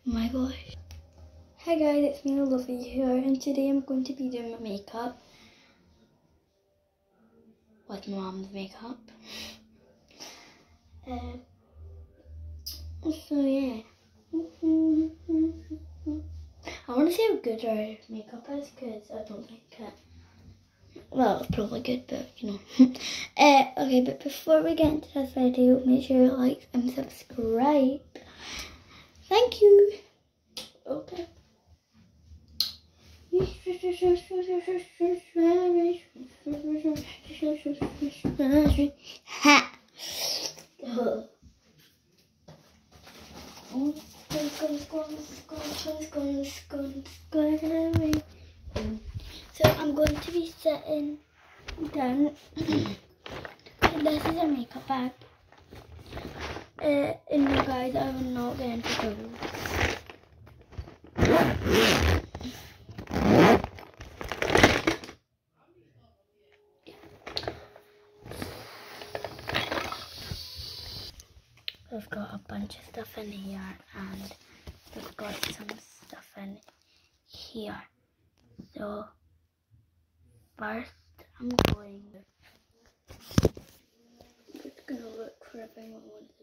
Oh my gosh. Hi guys, it's me Olivia here, and today I'm going to be doing my makeup with my mom's makeup. So yeah. I want to see how good our makeup is because I don't think it. Well, it's probably good, but you know. Okay, but before we get into this video, make sure you like and subscribe. Thank you. Okay. Ha! So I'm going to be sitting down. This is a makeup bag. And no guys, I will not get into trouble. We've got a bunch of stuff in here and we've got some stuff in here. So first I'm just gonna look for everything I want to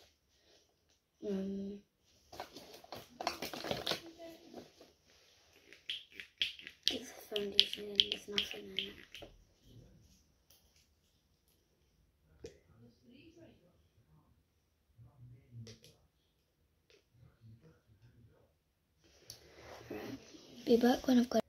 buy. It's a foundation and there's nothing in it. Right. Be back when I've got.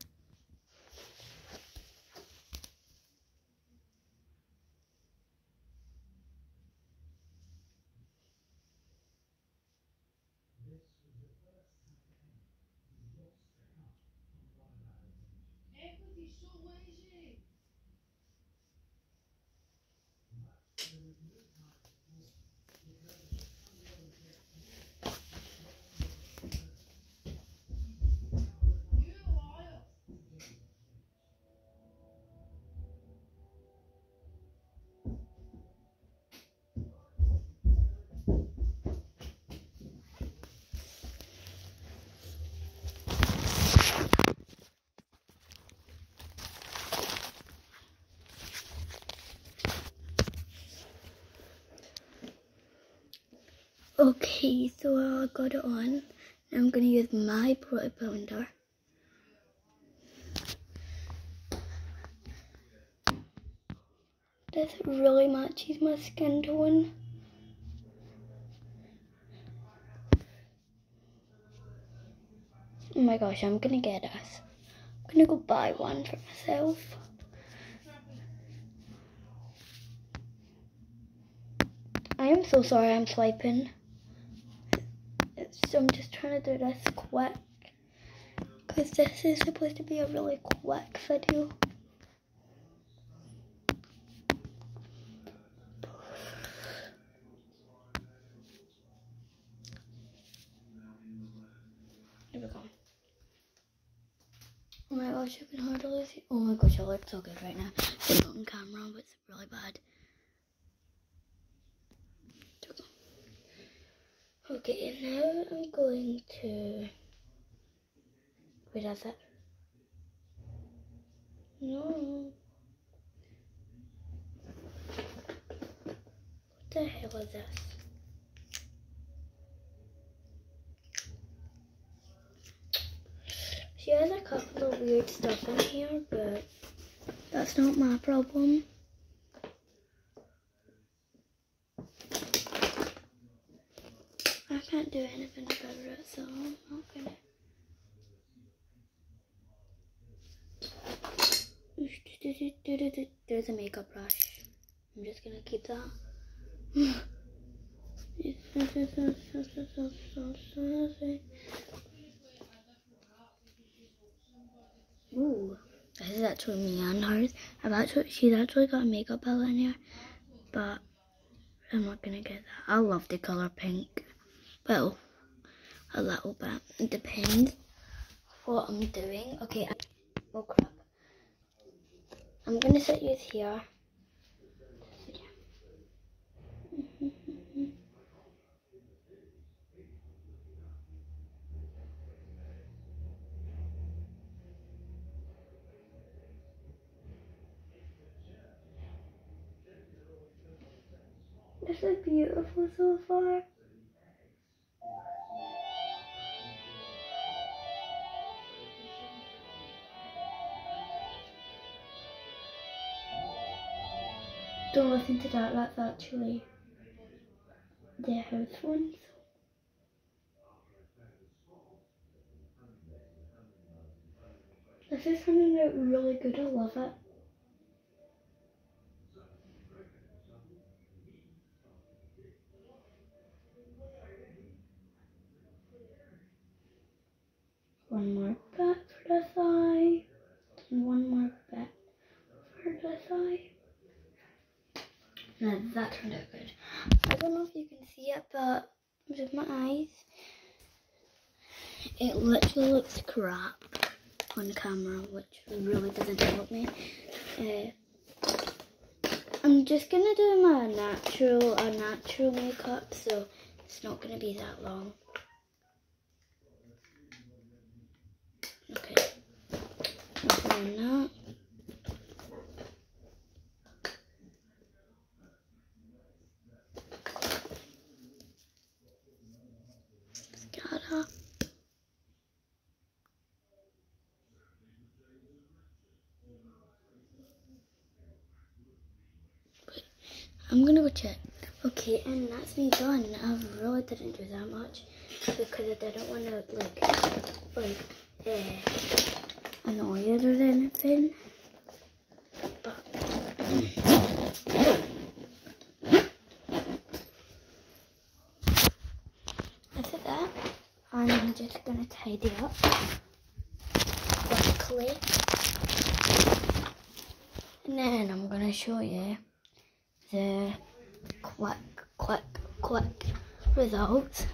Okay, so I got it on. I'm gonna use my product blender. This really matches my skin tone. Oh my gosh, I'm gonna get this. I'm gonna go buy one for myself. I am so sorry I'm swiping. So I'm just trying to do this quick. Because this is supposed to be a really quick video. Here we go. Oh my gosh, you can hardly see. Oh my gosh, I look so good right now. It's not on camera, but it's really bad. Okay, now I'm going to. Wait, is it? No. What the hell is this? She has a couple of weird stuff in here, but that's not my problem. I can't do anything about it, so I'm not gonna. There's a makeup brush. I'm just gonna keep that. Ooh, this is actually me and hers. She's actually got a makeup palette in here, but I'm not gonna get that. I love the color pink. Well, a little bit. It depends what I'm doing. Okay. Oh crap. I'm gonna set you here. so beautiful so far. Don't listen to that, that's actually the house ones. This is turning out really good, I love it. One more bit for the thigh, and one more bit for the thigh. Now that turned out good. I don't know if you can see it, but with my eyes, it literally looks crap on camera, which really doesn't help me. I'm just gonna do my natural makeup, so it's not gonna be that long. Okay, nothing in that. Mascara. I'm gonna go check. Okay, and that's me done. I really didn't do that much because I didn't want to annoy it or anything. But that's it there. And I'm just gonna tidy up quickly. And then I'm gonna show you the quick results.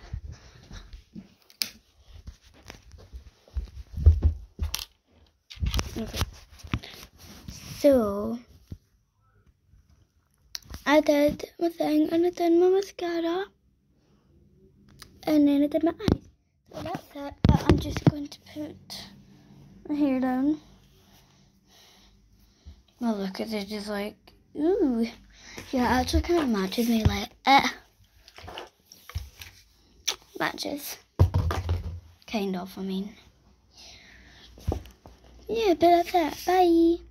Okay. So I did my thing and I did my mascara and then I did my eyes. So that's it. But I'm just going to put my hair down. Well, look at it, just like, ooh. Yeah, it actually kind of matches me, like, matches. Kind of, I mean. Yeah, but that's it. Bye.